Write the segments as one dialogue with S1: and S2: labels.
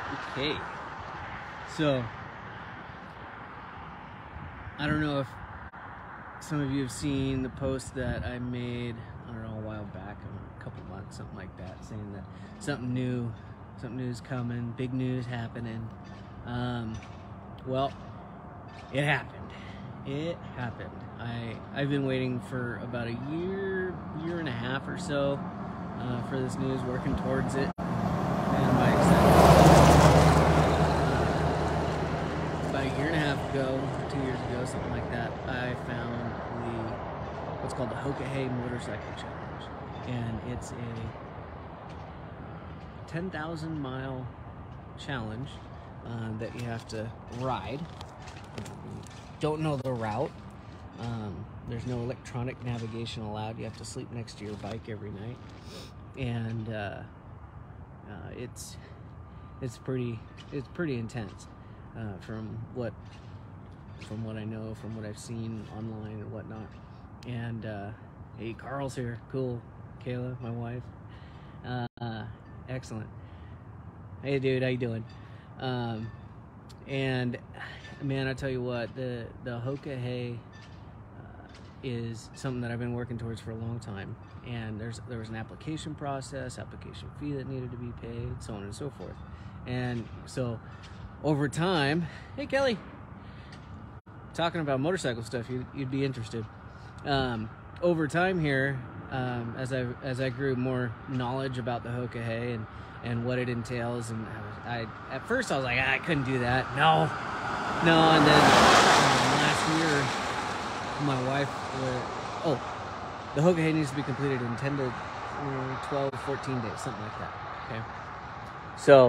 S1: Okay, so I don't know if some of you have seen the post that I made, I don't know, a while back, a couple months, something like that, saying that something new's coming, big news happening. Well, it happened. It happened. I've been waiting for about a year and a half or so for this news, working towards it, and my about a year and a half ago, 2 years ago, something like that, I found what's called the Hoka Motorcycle Challenge, and it's a 10,000 mile challenge that you have to ride. Don't know the route. There's no electronic navigation allowed. You have to sleep next to your bike every night, and it's pretty intense from what I know, from what I've seen online and whatnot. And hey, Carl's here. Cool. Kayla, my wife. Excellent. Hey, dude, how you doing? And man, I tell you what, the Hoka is something that I've been working towards for a long time. And there was an application process, application fee that needed to be paid, so on and so forth. And so over time, hey Kelly, talking about motorcycle stuff, you'd be interested. Over time here, as I grew more knowledge about the Hoka and what it entails, and at first I was like, I couldn't do that. No. And then last year, my wife, the Hoka needs to be completed in 10 to 12, 14 days, something like that. Okay. So,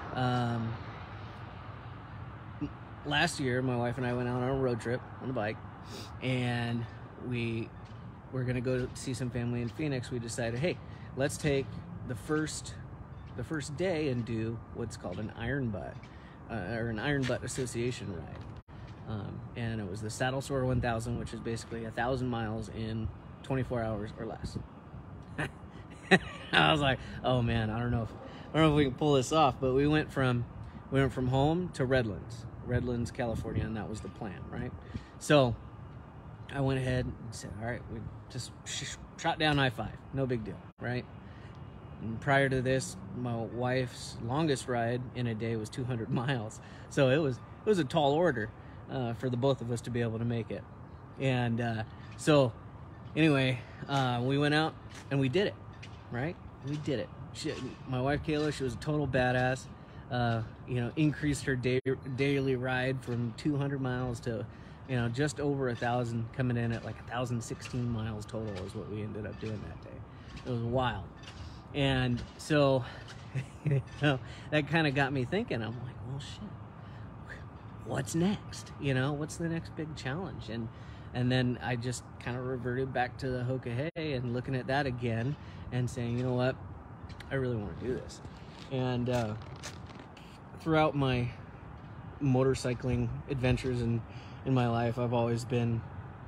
S1: last year, my wife and I went out on a road trip on the bike, and we were going to go see some family in Phoenix. We decided, hey, let's take the first day and do what's called an iron butt, or an iron butt association ride. And it was the Saddle Sore 1000, which is basically 1,000 miles in 24 hours or less. I was like, oh man, I don't know if we can pull this off, but we went from home to Redlands, California, and that was the plan, right? So I went ahead and said, all right, we just shot down I-5, no big deal, right? And prior to this, my wife's longest ride in a day was 200 miles. So it was a tall order for the both of us to be able to make it. And so anyway, we went out and we did it, right? We did it. My wife Kayla, she was a total badass. Increased her daily ride from 200 miles to, just over 1,000, coming in at like 1,016 miles total is what we ended up doing that day. It was wild. And so, that kind of got me thinking. I'm like, well, shit, what's next? What's the next big challenge? And then I just kind of reverted back to the Hoka and looking at that again and saying, you know what, I really want to do this. And throughout my motorcycling adventures in my life, I've always been,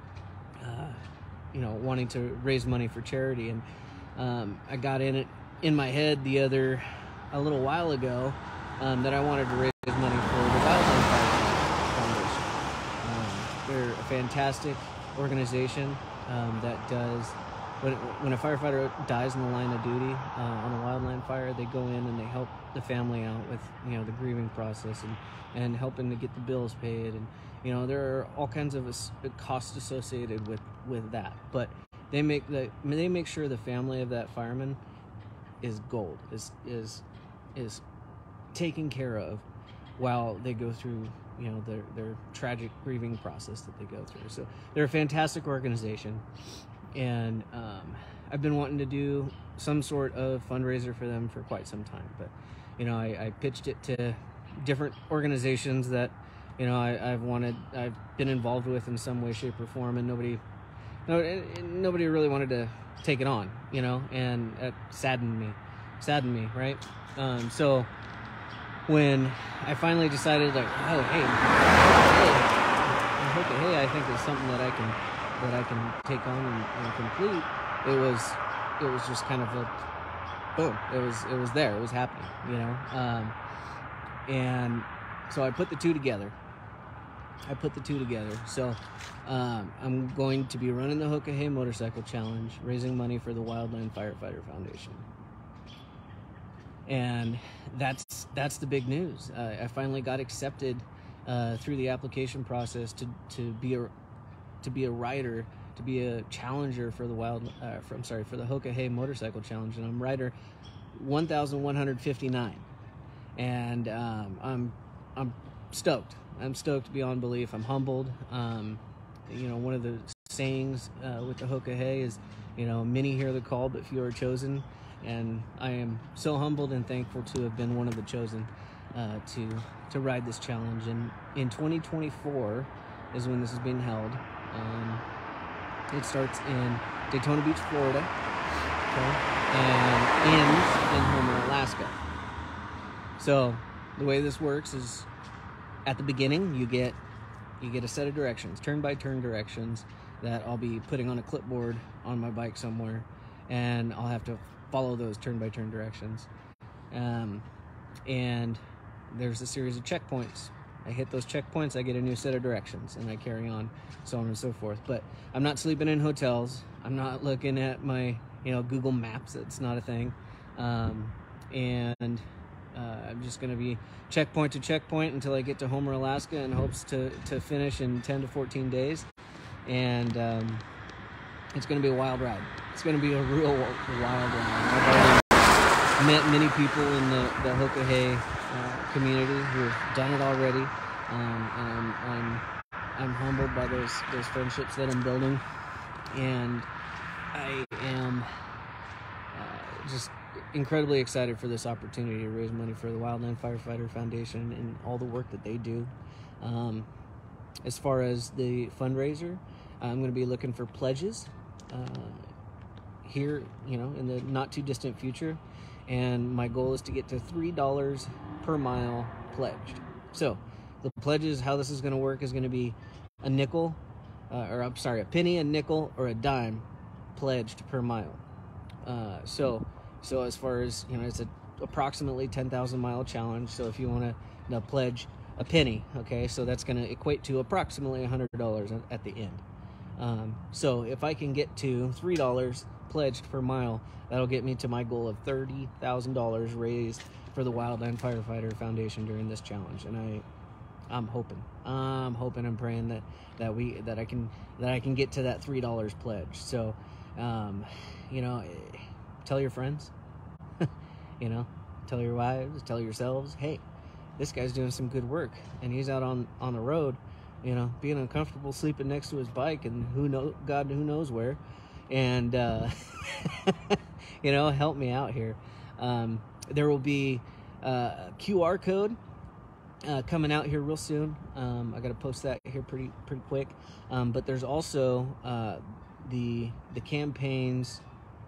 S1: wanting to raise money for charity. And I got in my head a little while ago that I wanted to raise money for the Wildland Foundation. They're a fantastic organization that does, when a firefighter dies in the line of duty on a wildland fire, they go in and they help the family out with the grieving process and helping to get the bills paid, and there are all kinds of costs associated with that, but they make sure the family of that fireman is gold, is taken care of while they go through their tragic grieving process that they go through. So they're a fantastic organization, and I've been wanting to do some sort of fundraiser for them for quite some time, but I pitched it to different organizations that I've been involved with in some way, shape, or form, and nobody really wanted to take it on, and it saddened me, right? So when I finally decided, like, oh, hey, I think it's something that I can take on and complete. It was just kind of a boom. It was there. It was happening, And so I put the two together. So I'm going to be running the Hoka Hey Motorcycle Challenge, raising money for the Wildland Firefighter Foundation. And that's the big news. I finally got accepted through the application process to be a rider, to be a challenger for the for the Hoka Hey Motorcycle Challenge, and I'm rider 1,159, and I'm stoked. I'm stoked beyond belief. I'm humbled. One of the sayings with the Hoka Hey is, many hear the call, but few are chosen. And I am so humbled and thankful to have been one of the chosen to ride this challenge. And in 2024 is when this is being held. It starts in Daytona Beach, Florida, and ends in Homer, Alaska. So the way this works is, at the beginning, you get a set of directions, turn-by-turn directions, that I'll be putting on a clipboard on my bike somewhere, and I'll have to follow those turn-by-turn directions. And there's a series of checkpoints. I hit those checkpoints, I get a new set of directions, and I carry on, so on and so forth. But I'm not sleeping in hotels. I'm not looking at my, Google Maps. It's not a thing. I'm just going to be checkpoint to checkpoint until I get to Homer, Alaska, in hopes to finish in 10 to 14 days. And it's going to be a wild ride. It's going to be a real wild ride. I've already met many people in the Hoka Hey community who have done it already, and I'm humbled by those friendships that I'm building, and I am just incredibly excited for this opportunity to raise money for the Wildland Firefighter Foundation and all the work that they do. As far as the fundraiser, I'm going to be looking for pledges here, in the not too distant future. And my goal is to get to $3 per mile pledged. So the pledges, how this is going to work, is going to be a penny, a nickel, or a dime pledged per mile. So as far as, it's approximately 10,000 mile challenge. So if you want to pledge a penny, okay, so that's going to equate to approximately $100 at the end. So if I can get to $3 pledged per mile, that'll get me to my goal of $30,000 raised for the Wildland Firefighter Foundation during this challenge. And I'm hoping and praying that I can get to that $3 pledge. So, tell your friends, tell your wives, tell yourselves, hey, this guy's doing some good work, and he's out on the road, being uncomfortable, sleeping next to his bike, and who knows where, and help me out here. There will be a QR code coming out here real soon. I got to post that here pretty quick. But there's also the campaign's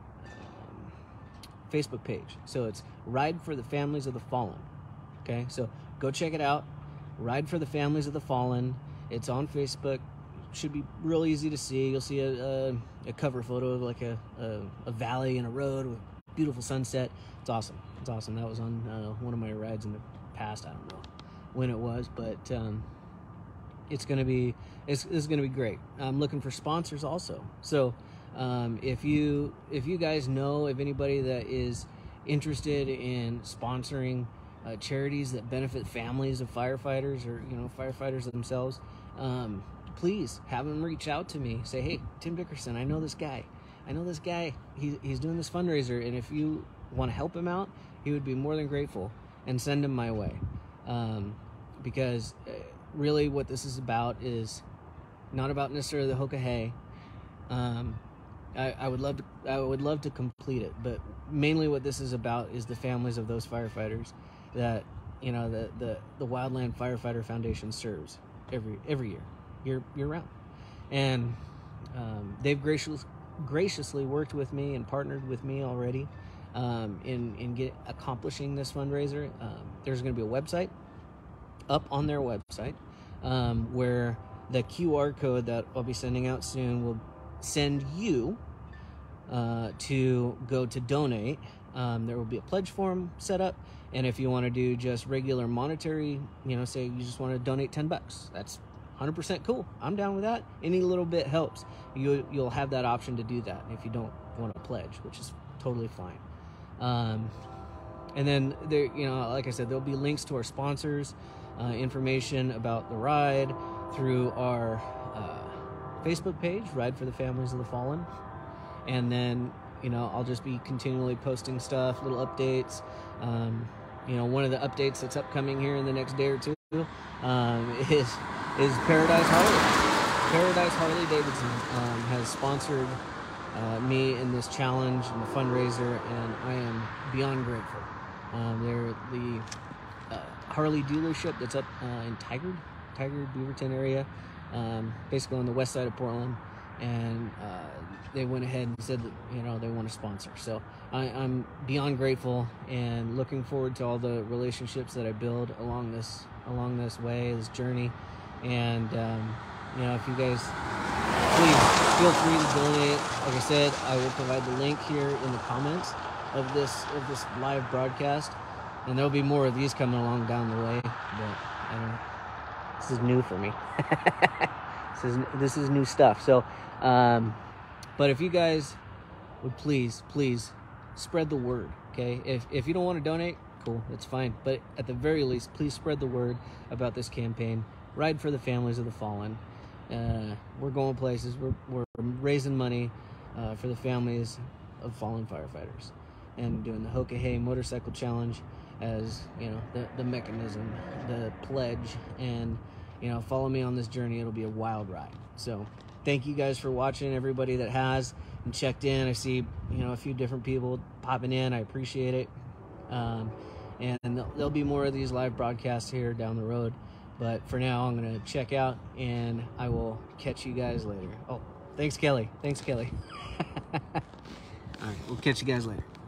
S1: Facebook page. So it's Ride for the Families of the Fallen. Okay, so go check it out. Ride for the Families of the Fallen. It's on Facebook. Should be real easy to see. You'll see a cover photo of like a valley and a road with beautiful sunset. It's awesome. That was on one of my rides in the past. I don't know when it was, but it's gonna be great. I'm looking for sponsors also. So if you guys know of anybody that is interested in sponsoring charities that benefit families of firefighters, or firefighters themselves, please have them reach out to me. Say, hey, Tim Dickerson, I know this guy. He's doing this fundraiser, and if you want to help him out, he would be more than grateful, and send him my way. Because really what this is about is not about necessarily the Hoka Hey. I would love to complete it, but mainly what this is about is the families of those firefighters that the Wildland Firefighter Foundation serves every year round, and they've graciously worked with me and partnered with me already in accomplishing this fundraiser. There's going to be a website up on their website where the QR code that I'll be sending out soon will send you to go to donate, There will be a pledge form set up, and if you want to do just regular monetary, you know, say you just want to donate $10, that's 100% cool. I'm down with that. Any little bit helps. You'll have that option to do that if you don't want to pledge, which is totally fine. And then there, you know, like I said, there'll be links to our sponsors, information about the ride through our Facebook page, Ride for the Families of the Fallen. And then, you know, I'll just be continually posting stuff, little updates. You know, one of the updates that's upcoming here in the next day or two is Paradise Harley. Paradise Harley Davidson has sponsored me in this challenge and the fundraiser, and I am beyond grateful. They're the Harley dealership that's up in Tigard, Beaverton area, basically on the west side of Portland, and they went ahead and said that, you know, they want to sponsor. So I'm beyond grateful and looking forward to all the relationships that I build along this way, this journey. And you know, if you guys please feel free to donate. Like I said, I will provide the link here in the comments of this live broadcast, and there'll be more of these coming along down the way. But I don't know. This is new for me. This is new stuff. So, but if you guys would please spread the word, okay? If you don't want to donate, cool, that's fine. But at the very least, please spread the word about this campaign. Ride for the Families of the Fallen. We're going places. We're raising money for the families of fallen firefighters, and doing the Hoka Hey Motorcycle Challenge as, you know, the mechanism, the pledge, and, you know, follow me on this journey. It'll be a wild ride. So thank you guys for watching, everybody that has and checked in. I see, you know, a few different people popping in. I appreciate it. And there'll be more of these live broadcasts here down the road. But for now, I'm going to check out, and I will catch you guys later. Oh, thanks, Kelly. All right, we'll catch you guys later.